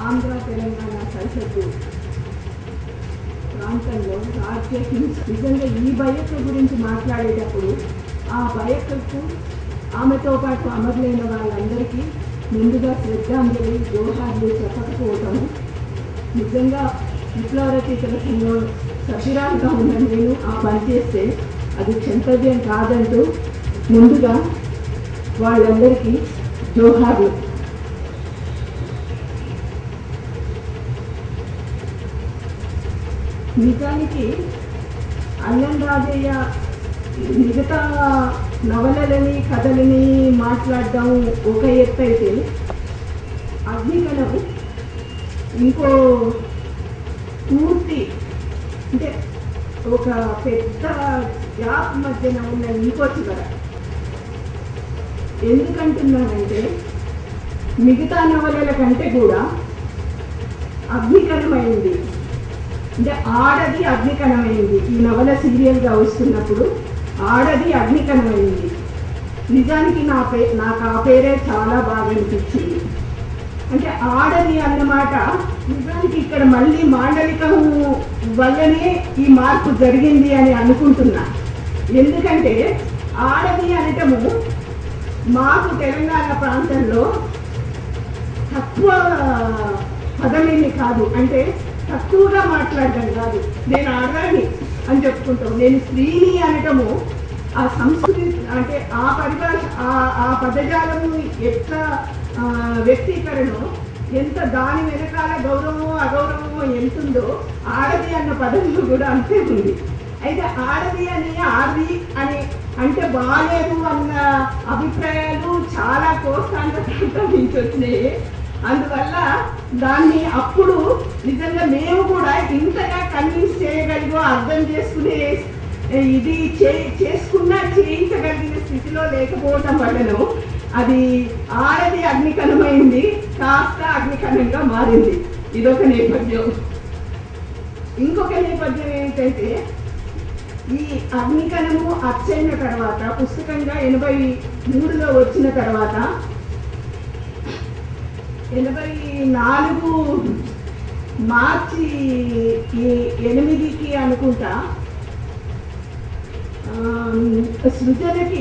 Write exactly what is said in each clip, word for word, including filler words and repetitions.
ఆంధ్ర తెలంగాణ సరిహద్దు ప్రాంతంలో రాజ్య హింస నిజంగా ఈ బయక గురించి మాట్లాడేటప్పుడు ఆ బయకకు ఆమెతో పాటు అమరులైన వాళ్ళందరికీ ముందుగా శ్రద్ధాంజలి జోహార్లు చెప్పకపోవటము నిజంగా విప్లవ రచయితల సంఘం సభ్యురాలుగా ఉన్న నేను ఆ పని చేస్తే అది క్షంతవ్యం కాదంటూ ముందుగా వాళ్ళందరికీ జోహార్లు. నిజానికి అల్లం రాజయ్య మిగతా నవలలని కథలని మాట్లాడడం ఒక ఎత్తు అయితే అగ్నికణం ఇంకో పూర్తి అంటే ఒక పెద్ద గ్యాప్ మధ్యన ఉన్న ఇంకో చివర. ఎందుకంటున్నానంటే మిగతా నవలల కంటే కూడా అగ్నికణమైంది అంటే ఆడది అగ్నికణమైంది. ఈ నవల సీరియల్గా వస్తున్నప్పుడు ఆడది అగ్నికణమైంది. నిజానికి నా పే నాకు ఆ పేరే చాలా బాగా అనిపించింది. అంటే ఆడది అన్నమాట నిజానికి ఇక్కడ మళ్ళీ మాండలికం వల్లనే ఈ మార్పు జరిగింది అని అనుకుంటున్నా. ఎందుకంటే ఆడది అనటము మాకు తెలంగాణ ప్రాంతంలో తక్కువ పదమేమి కాదు, అంటే తక్కువగా మాట్లాడడం కాదు. నేను ఆడదాన్ని అని చెప్పుకుంటాం, నేను స్త్రీని అనటము ఆ సంస్కృతి అంటే ఆ పరిభాష ఆ పదజాలము ఎట్లా వ్యక్తీకరణ ఎంత దాని వెనకాల గౌరవమో అగౌరవమో ఎంతుందో ఆడది అన్న పదంలో కూడా అంతే ఉంది. అయితే ఆడది అని ఆడది అని అంటే బాగాలేదు అన్న అభిప్రాయాలు చాలా కోస్తాంత ప్రాంతం నుంచి వచ్చినాయి. అందువల్ల దాన్ని అప్పుడు నిజంగా మేము కూడా ఇంతగా కన్విన్స్ చేయగలిగో అర్థం చేసుకునే ఇది చే చేసుకున్నా చేయించగలిగిన స్థితిలో లేకపోవటం వల్లను అది ఆడది అగ్నికణమైంది, కాస్త అగ్నికణంగా మారింది. ఇదొక నేపథ్యం. ఇంకొక నేపథ్యం ఏంటంటే ఈ అగ్నికణము అచ్చైన తర్వాత పుస్తకంగా ఎనభై మూడులో వచ్చిన తర్వాత ఎనభై నాలుగు మార్చి ఎనిమిదికి అనుకుంటా సృజనకి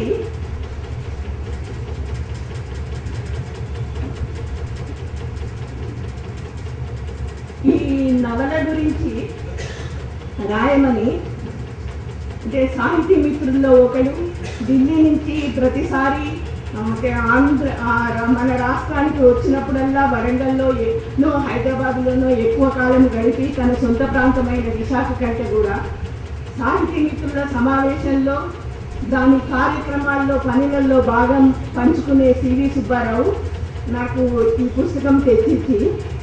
ఈ నవల గురించి రాయమని అంటే సాహితీ మిత్రుల్లో ఒకడు ఢిల్లీ నుంచి ప్రతిసారి అంటే ఆంధ్ర మన రాష్ట్రానికి వచ్చినప్పుడల్లా వరంగల్లో ఎన్నో హైదరాబాద్లోనో ఎక్కువ కాలం గడిపి తన సొంత ప్రాంతమైన విశాఖ కంటే కూడా సాహితీ మిత్రుల సమావేశంలో దాని కార్యక్రమాల్లో పనులలో భాగం పంచుకునే సివి సుబ్బారావు నాకు ఈ పుస్తకం తెచ్చిచ్చి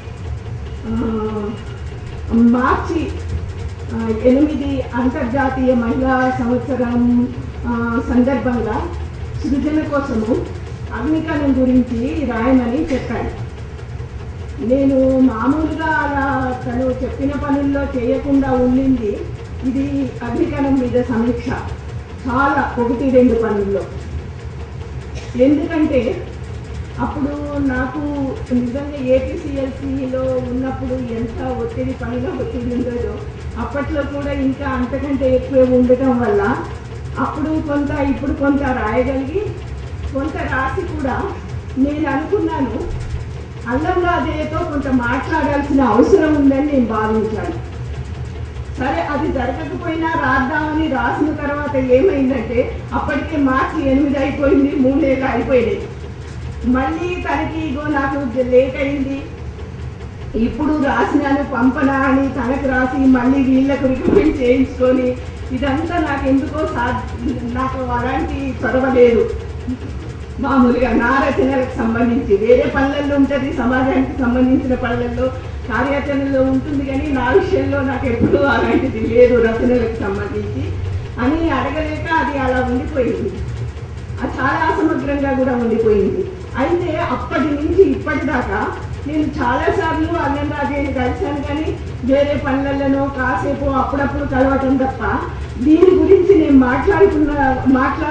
మార్చి ఎనిమిది అంతర్జాతీయ మహిళా సంవత్సరం సందర్భంగా సృజన కోసము అగ్నికణం గురించి రాయమని చెప్పాడు. నేను మామూలుగా అలా తను చెప్పిన పనుల్లో చేయకుండా ఉండింది ఇది అగ్నికణం మీద సమీక్ష చాలా ఒకటి రెండు పనుల్లో. ఎందుకంటే అప్పుడు నాకు నిజంగా ఏపీసీఎల్సీలో ఉన్నప్పుడు ఎంత ఒత్తిడి పనిలో ఒత్తిడి ఉండదో అప్పట్లో కూడా ఇంకా అంతకంటే ఎక్కువ ఉండటం వల్ల అప్పుడు కొంత ఇప్పుడు కొంత రాయగలిగి కొంత రాసి కూడా నేను అనుకున్నాను అల్లం రాజయ్యతో కొంత మాట్లాడాల్సిన అవసరం ఉందని నేను భావించాను. సరే అది జరగకపోయినా రాద్దామని రాసిన తర్వాత ఏమైందంటే అప్పటికే మార్చి ఎనిమిది అయిపోయింది, మూడేళ్ళు అయిపోయింది. మళ్ళీ తనకి ఇగో నాకు లేట్ అయింది, ఇప్పుడు రాసినాను పంపనా అని తనకు రాసి మళ్ళీ వీళ్ళకు రికమెండ్ చేయించుకొని ఇదంతా నాకు ఎందుకో సా నాకు అలాంటి చొరవ లేదు. మామూలుగా నా రచనలకు సంబంధించి వేరే పనులలో ఉంటుంది, సమాజానికి సంబంధించిన పనులలో కార్యాచరణలో ఉంటుంది, కానీ నా విషయంలో నాకు ఎప్పుడూ అలాంటిది లేదు రచనలకు సంబంధించి అని అడగలేక అది అలా ఉండిపోయింది. అది చాలా అసమగ్రంగా కూడా ఉండిపోయింది. అయితే అప్పటి నుంచి ఇప్పటిదాకా నేను చాలాసార్లు అల్లం రాజయ్యని కలిశాను, కానీ వేరే పనులలోనో కాసేపు అప్పుడప్పుడు కలవటం తప్ప దీని గురించి నేను మాట్లాడుకున్న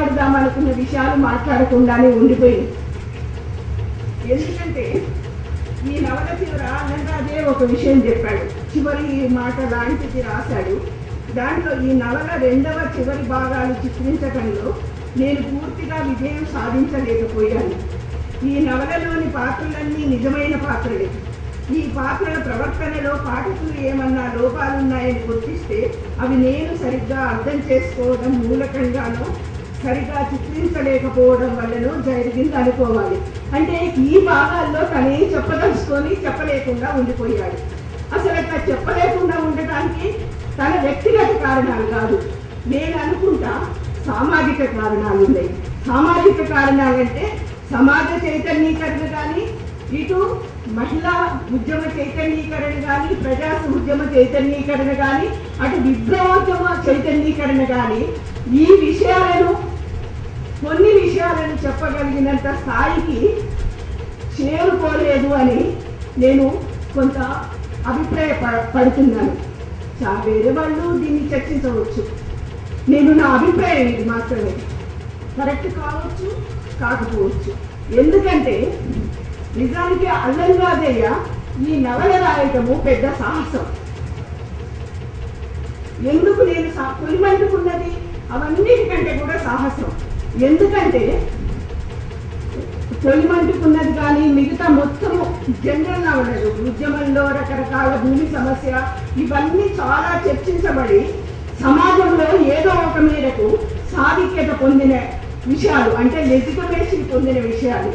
మాట్లాడదామనుకున్న విషయాలు మాట్లాడకుండానే ఉండిపోయింది. ఎందుకంటే ఈ నవల చివర అదే ఒక విషయం చెప్పాడు, చివరి మాట లాంటిది రాశాడు. దాంట్లో ఈ నవల రెండవ చివరి భాగాలు చిత్రించడంలో నేను పూర్తిగా విజయం సాధించలేకపోయాను. ఈ నవలలోని పాత్రలన్నీ నిజమైన పాత్రలే. ఈ పాత్రల ప్రవర్తనలో పాఠకులు ఏమన్నా లోపాలున్నాయని గుర్తిస్తే అవి నేను సరిగ్గా అర్థం చేసుకోవడం మూలకంగానో సరిగా చిత్రించలేకపోవడం వల్లనో జరిగింది అనుకోవాలి. అంటే ఈ భాగాల్లో తనేం చెప్పదలుచుకొని చెప్పలేకుండా ఉండిపోయాడు. అసలు అట్లా చెప్పలేకుండా ఉండటానికి తన వ్యక్తిగత కారణాలు కాదు, నేను అనుకుంటా సామాజిక కారణాలు ఉన్నాయి. సామాజిక కారణాలంటే సమాజ చైతన్యీకరణ కానీ, ఇటు మహిళా ఉద్యమ చైతన్యీకరణ కానీ, ప్రజా ఉద్యమ చైతన్యీకరణ కానీ, అటు విప్లవోద్యమ చైతన్యీకరణ కానీ ఈ విషయాలను కొన్ని విషయాలను చెప్పగలిగినంత స్థాయికి చేరుకోలేదు అని నేను కొంత అభిప్రాయ పడుతున్నాను. చా వేరే వాళ్ళు దీన్ని చర్చించవచ్చు. నేను నా అభిప్రాయం ఇది మాత్రమే, కరెక్ట్ కావచ్చు కాకపోవచ్చు. ఎందుకంటే నిజానికి అల్లంగాదయ్య ఈ నవల రాయటము పెద్ద సాహసం. ఎందుకు నేను పొలిమంటుకున్నది అవన్నిటికంటే కూడా సాహసం. ఎందుకంటే పొలిమంటుకున్నది కానీ మిగతా మొత్తము జనరల్ నవలలు, ఉద్యమంలో రకరకాల భూమి సమస్య ఇవన్నీ చాలా చర్చించబడి సమాజంలో ఏదో ఒక మేరకు సాధిక్యత పొందిన విషయాలు, అంటే లెజిటిమేషన్ పొందిన విషయాలు.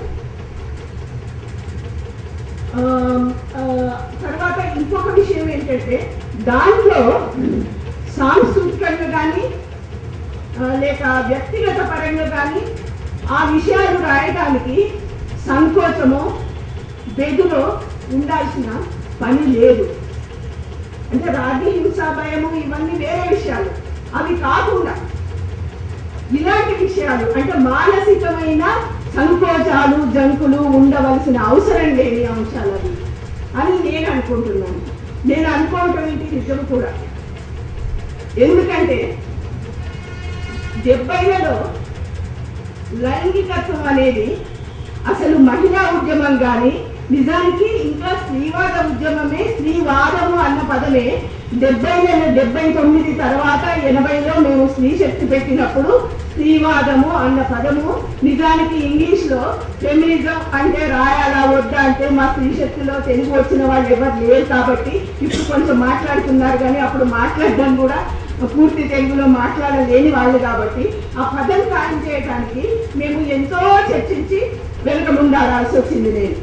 తర్వాత ఇంకొక విషయం ఏంటంటే దాంట్లో సాంస్కృతికంగా కానీ లేక వ్యక్తిగత పరంగా కానీ ఆ విషయాలు రాయడానికి సంకోచమో బెదులో ఉండాల్సిన పని లేదు. అంటే రాజీ హింస భయము ఇవన్నీ వేరే విషయాలు. అవి కాకుండా ఇలాంటి విషయాలు అంటే మానసికమైన సంకోచాలు జంకులు ఉండవలసిన అవసరం లేని అంశాలు అవి అని నేను అనుకుంటున్నాను. నేను అనుకోవటం ఏంటి నిజం కూడా. ఎందుకంటే డెబ్బైలలో లైంగికత్వం అనేది అసలు మహిళా ఉద్యమం కానీ నిజానికి ఇంకా స్త్రీవాద ఉద్యమమే, స్త్రీవాదము అన్న పదమే డెబ్బైలలో డెబ్బై తొమ్మిది తర్వాత ఎనభైలో మేము స్త్రీ శక్తి పెట్టినప్పుడు స్త్రీవాదము అన్న పదము నిజానికి ఇంగ్లీష్లో ఫెమినిజం అంటే రాయాలా వద్దా అంటే మా స్త్రీ శక్తిలో తెలుగు వచ్చిన వాళ్ళు ఎవరు లేరు కాబట్టి ఇప్పుడు కొంచెం మాట్లాడుతున్నారు. కానీ అప్పుడు మాట్లాడడం కూడా పూర్తి తెలుగులో మాట్లాడలేని వాళ్ళు కాబట్టి ఆ పదం ఖాయం చేయడానికి మేము ఎంతో చర్చించి వెనుక ముందాడాల్సి వచ్చింది. నేను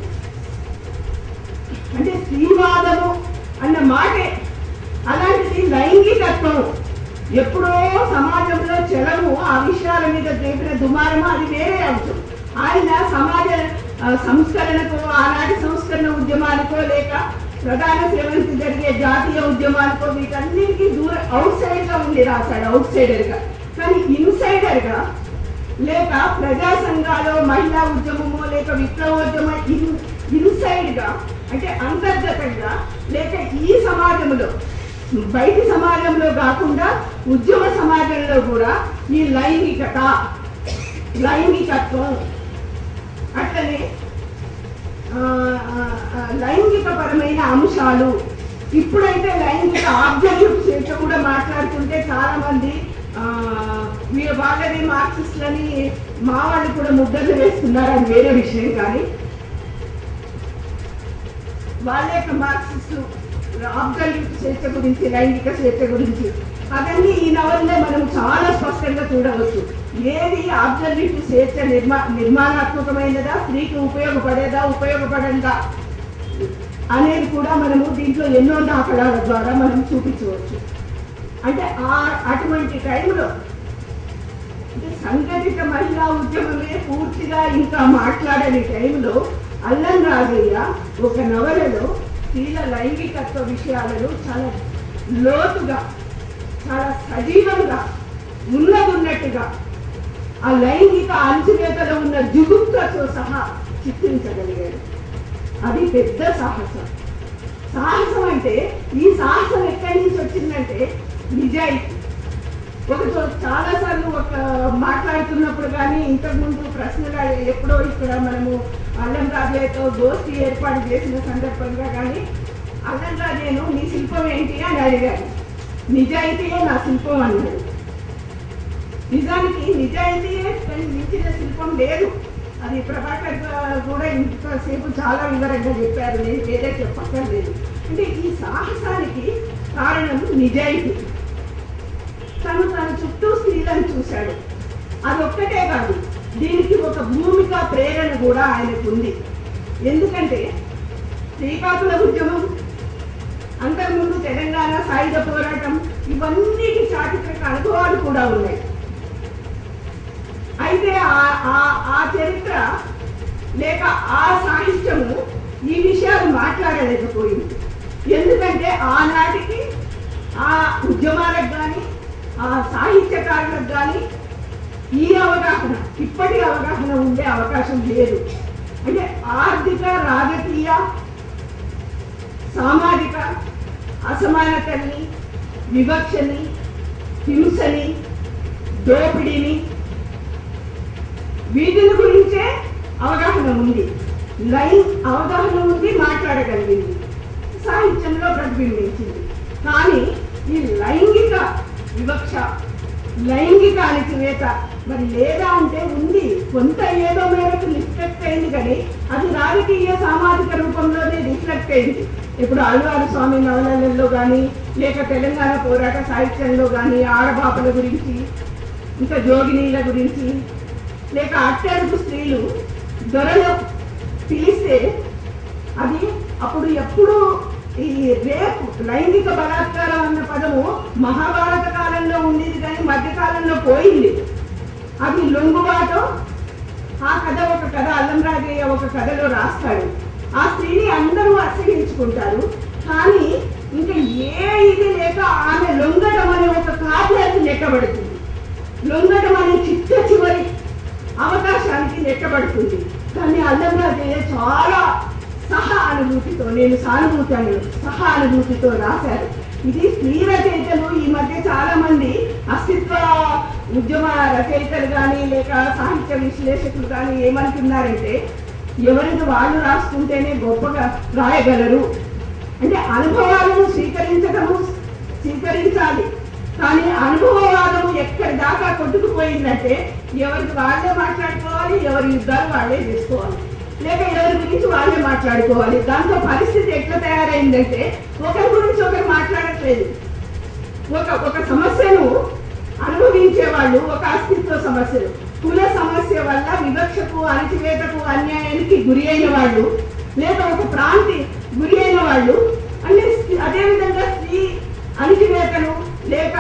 అంటే స్త్రీవాదము అన్న మాటే అలాంటిది లైంగికత్వం ఎప్పుడో సమాజంలో చలము ఆ విషయాల మీద రేపిన దుమారము అది వేరే అంశం. ఆయన సమాజ సంస్కరణకు ఆనాటి సంస్కరణ ఉద్యమానికో లేక ప్రధాన శ్రవంతి జరిగే జాతీయ ఉద్యమానికో వీటన్నిటికీ దూర అవుట్ సైడ్ గా ఉండి రాశాడు, అవుట్ సైడర్ గా. కానీ ఇన్సైడర్ గా లేక ప్రజా సంఘాలు మహిళా ఉద్యమమో లేక విప్లవోద్యమ ఇన్ ఇన్సైడ్ గా అంటే అంతర్గతంగా లేక ఈ సమాజంలో బయటి సమాజంలో కాకుండా ఉద్యమ సమాజంలో కూడా ఈ లైంగికత లైంగికత్వం అట్లనే లైంగిక పరమైన అంశాలు ఇప్పుడైతే లైంగిక ఆబ్జెక్టివ్ చేత కూడా మాట్లాడుతుంటే చాలా మంది మీరు వాళ్ళని మార్క్సిస్టులని మా వాళ్ళు కూడా ముద్దలు వేస్తున్నారు, అది వేరే విషయం. కానీ వాళ్ళ యొక్క మార్క్సిస్టు ఆబ్జెక్టివ్ స్వేచ్ఛ గురించి లైంగిక స్వేచ్ఛ గురించి అవన్నీ ఈ నవల్లో మనం చాలా స్పష్టంగా చూడవచ్చు. ఏది ఆబ్జెక్టివ్ స్వేచ్ఛ నిర్మా నిర్మాణాత్మకమైనదా, స్త్రీకి ఉపయోగపడేదా ఉపయోగపడందా అనేది కూడా మనము దీంట్లో ఎన్నో దాఖలాల ద్వారా మనం చూపించవచ్చు. అంటే ఆ అటువంటి టైంలో అంటే సంఘటిత మహిళా ఉద్యమమే పూర్తిగా ఇంకా మాట్లాడని టైంలో అల్లం రాజయ్య ఒక నవలలో స్త్రీల లైంగికత్వ విషయాలను చాలా లోతుగా చాలా సజీవంగా ఉన్నదున్నట్టుగా ఆ లైంగిక అంచువేతలో ఉన్న జుగుప్తతో సహా చిత్రించగలిగాడు. అది పెద్ద సాహసం. సాహసం అంటే ఈ సాహసం ఎక్కడి నుంచి వచ్చిందంటే నిజాయితీ. ఒక చాలా సార్లు ఒక మాట్లాడుతున్నప్పుడు కానీ ఇంతకుముందు ప్రశ్నలు ఎప్పుడో ఇక్కడ మనము అల్లం రాజేతో గోష్ఠి ఏర్పాటు చేసిన సందర్భంగా కానీ అల్లం రాజేను నీ శిల్పం ఏంటి అని అడిగారు. నిజాయితీయే నా శిల్పం అన్నాడు. నిజానికి నిజాయితీయే మించిన శిల్పం లేదు. అది ప్రభాకర్ కూడా ఇంతసేపు చాలా వివరంగా చెప్పారు, నేను ఏదే చెప్పక్కర్లేదు. అంటే ఈ సాహసానికి కారణం నిజాయితీ. తను తన చుట్టూ స్త్రీలను చూశాడు. అదొక్కటే కాదు, దీనికి ఒక భూమిక ప్రేరణ కూడా ఆయనకు ఉంది. ఎందుకంటే శ్రీకాకుళ ఉద్యమం, అంతకుముందు తెలంగాణ సాయుధ పోరాటం, ఇవన్నిటి చారిత్రక అనుభవాలు కూడా ఉన్నాయి. అయితే ఆ చరిత్ర లేక ఆ సాహిత్యము ఈ విషయాలు మాట్లాడలేకపోయింది. ఎందుకంటే ఆనాటికి ఆ ఉద్యమాలకు కానీ ఆ సాహిత్యకారులకు కానీ ఈ అవగాహన, ఇప్పటి అవగాహన ఉండే అవకాశం లేదు. అంటే ఆర్థిక, రాజకీయ, సామాజిక అసమానతల్ని, వివక్షని, హింసని, దోపిడీని, వీటిని గురించే అవగాహన ఉంది. లైన్ అవగాహన ఉంది, మాట్లాడగలిగింది, సాహిత్యంలో ప్రతిబింబించింది. కానీ ఈ లైంగిక వివక్ష, లైంగిక అణచివేత మరి లేదా అంటే ఉంది, కొంత ఏదో మేరకు రిఫ్లెక్ట్ అయింది, కానీ అది రాజకీయ సామాజిక రూపంలోనే రిఫ్లెక్ట్ అయింది. ఇప్పుడు అల్వారు స్వామి నవలలలో కానీ లేక తెలంగాణ పోరాట సాహిత్యంలో కానీ ఆడబాపల గురించి, ఇంకా జోగినీల గురించి, లేక అట్టడుగు స్త్రీలు దొరలు పిలిస్తే అది అప్పుడు ఎప్పుడు ఈ రేపు లైంగిక బలాత్కారం అన్న పదము మహాభారత కాలంలో ఉండేది, కానీ మధ్యకాలంలో పోయింది. అది లొంగుబాటు. ఆ కథ ఒక కథ అల్లం రాజయ్య ఒక కథలో రాస్తాడు. ఆ స్త్రీని అందరూ అసహించుకుంటారు, కానీ ఇంకా ఏ ఇది లేక ఆమె లొంగడం అనే ఒక కార్యానికి నెట్టబడుతుంది. లొంగడం అనే చిట్ట చివరి అవకాశానికి నెట్టబడుతుంది. కానీ అల్లం రాజయ్య చాలా సహా అనుభూతితో, నేను సానుభూతి అని సహా అనుభూతితో రాశారు. ఇది స్త్రీ రచయితలు ఈ మధ్య చాలా మంది అస్తిత్వ ఉద్యమ రచయితలు కానీ లేక సాహిత్య విశ్లేషకులు కానీ ఏమంటున్నారంటే, ఎవరికి వాళ్ళు రాసుకుంటేనే గొప్పగా రాయగలరు. అంటే అనుభవాలను స్వీకరించడము స్వీకరించాలి, కానీ అనుభవవాదము ఎక్కడి దాకా కొట్టుకుపోయిందంటే ఎవరికి వాళ్ళే మాట్లాడుకోవాలి, ఎవరి యుద్ధాలు వాళ్ళే చేసుకోవాలి, లేక ఎవరి గురించి వాళ్ళే మాట్లాడుకోవాలి. దాంతో పరిస్థితి ఎట్లా తయారైందంటే ఒకరి గురించి ఒకరు మాట్లాడట్లేదు. ఒక ఒక సమస్యను అనుభవించే వాళ్ళు, ఒక అస్తిత్వ సమస్యలు, కుల సమస్య వల్ల వివక్షకు, అణచివేతకు, అన్యాయానికి గురి అయిన వాళ్ళు, లేక ఒక ప్రాంతి గురి అయిన వాళ్ళు, అంటే అదేవిధంగా స్త్రీ అణచివేతను లేక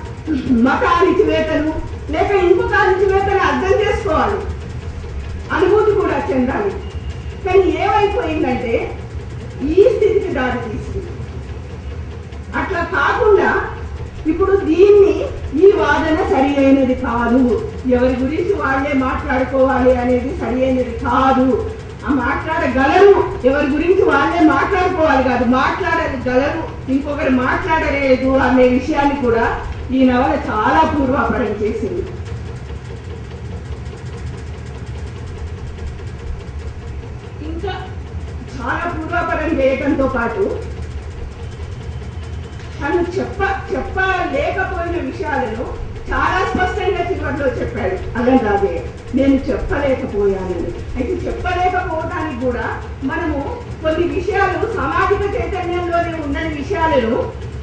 మత అణచివేతను లేక ఇంకొక అణచివేతను అర్థం చేసుకోవాలి, అనుభూతి కూడా చెందాలి. కానీ ఏమైపోయిందంటే ఈ స్థితికి దారి తీసుకుంది. అట్లా కాకుండా ఇప్పుడు దీన్ని ఈ వాదన సరి అయినది కాదు, ఎవరి గురించి వాళ్ళే మాట్లాడుకోవాలి అనేది సరి అయినది కాదు. ఆ మాట్లాడగలరు, ఎవరి గురించి వాళ్ళే మాట్లాడుకోవాలి కాదు, మాట్లాడగలరు, ఇంకొకరు మాట్లాడలేదు అనే విషయాన్ని కూడా ఈ నవల చాలా పూర్వాపరం చేసింది. ఇంకా చాలా పూర్వాపరం చేయడంతో పాటు తను చెప్ప చెప్పలేకపోయిన విషయాలను చాలా స్పష్టంగా చివరిలో చెప్పాడు అల్లం రాజయ్య. నేను చెప్పలేకపోయానని. అయితే చెప్పలేకపోవడానికి కూడా మనము కొన్ని విషయాలు సామాజిక చైతన్యంలోనే ఉన్న విషయాలను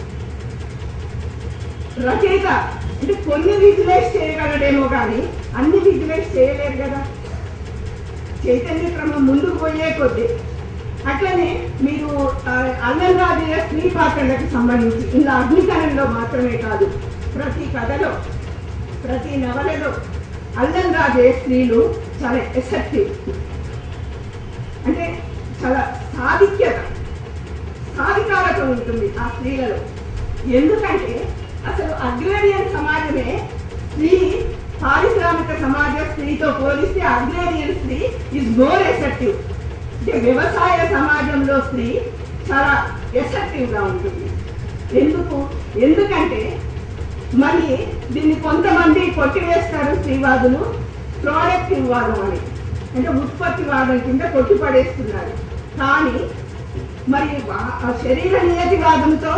రచయిత అంటే కొన్ని విజువలైజ్ చేయగలడేమో కానీ అన్ని విజువలైజ్ చేయలేరు కదా, చైతన్య క్రమం ముందుకు పోయే కొద్దీ. అట్లనే మీరు అల్లం రాజయ్య స్త్రీ పాత్రలకు సంబంధించి ఇలా అగ్నికరణలో మాత్రమే కాదు, ప్రతి కథలో ప్రతి నవలలో అల్లం రాజయ్య స్త్రీలు చాలా ఎసెప్టివ్, అంటే చాలా సాధిక్యత, సాధికారత ఉంటుంది ఆ స్త్రీలలో. ఎందుకంటే అసలు అగ్రేరియన్ సమాజమే స్త్రీ, పారిశ్రామిక సమాజ స్త్రీతో పోలిస్తే అగ్రేరియన్ స్త్రీ ఈజ్ మోర్ ఎసెప్టివ్. అంటే వ్యవసాయ సమాజంలో స్త్రీ చాలా ఎసెప్టివ్గా ఉంటుంది. ఎందుకు? ఎందుకంటే మరి దీన్ని కొంతమంది కొట్టివేస్తారు స్త్రీవాదులు, ప్రోడక్టివ్ వాదం అని, అంటే ఉత్పత్తివాదం కింద కొట్టిపడేస్తున్నారు. కానీ మరి శరీర నియతివాదంతో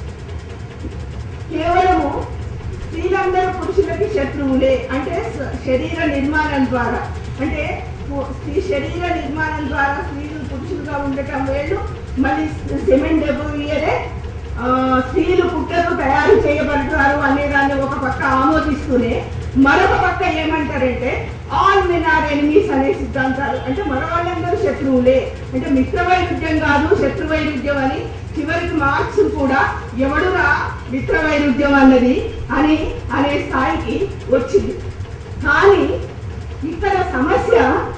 కేవలము స్త్రీలందరూ పురుషులకి శత్రువులే, అంటే శరీర నిర్మాణం ద్వారా, అంటే స్త్రీ శరీర నిర్మాణం ద్వారా స్త్రీలు పురుషులుగా ఉండటం వేళ్ళు, మళ్ళీ సెమెన్ డెబోవియరే స్త్రీలు పుట్టలు తయారు చేయబడతారు అనేదాన్ని ఒక పక్క ఆమోదిస్తూనే మరొక పక్క ఏమంటారంటే ఆల్ మెన్ ఆర్ ఎనిమీస్ అనే సిద్ధాంతాలు, అంటే మగవాళ్ళందరూ శత్రువులే, అంటే మిత్ర వైరుధ్యం కాదు శత్రు వైరుధ్యం అని చివరికి మార్క్స్ కూడా ఎవడురా మిత్ర వైరుధ్యం అన్నది అని అనే స్థాయికి వచ్చింది. కానీ ఇక్కడ సమస్య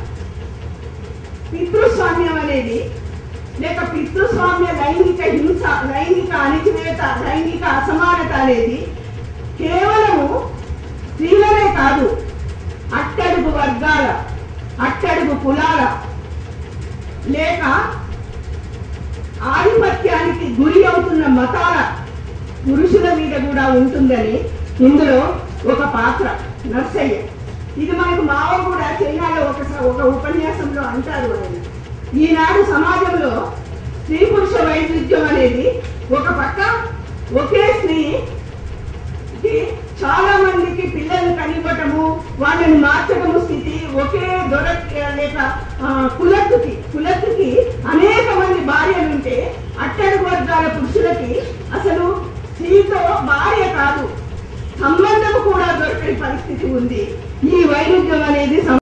పితృస్వామ్యం అనేది, లేక పితృస్వామ్య లైంగిక హింస, లైంగిక అణిచివేత, లైంగిక అసమానత అనేది కేవలము స్త్రీలనే కాదు, అట్టడుగు వర్గాల, అట్టడుగు కులాల, లేక ఆధిపత్యానికి గురి అవుతున్న మతాల పురుషుల మీద కూడా ఉంటుందని ఇందులో ఒక పాత్ర నర్సయ్య. ఇది మనకు మావ కూడా చైనాలో ఒక ఒక ఉపన్యాసంలో అంటారు. ఆయన ఈనాడు సమాజంలో స్త్రీ పురుష వైవిధ్యం అనేది ఒక పక్క ఒకే స్త్రీకి చాలా మందికి పిల్లలు కనివ్వటము, వాళ్ళని మార్చడము స్థితి, ఒకే దొర లేక కులత్తుకి కులత్తుకి అనేక మంది భార్యలుంటే అట్టడుగు వర్గాల పురుషులకి అసలు స్త్రీతో భార్య కాదు సంబంధం కూడా దొరకని పరిస్థితి ఉంది. ఈ వైరుధ్యం అనేది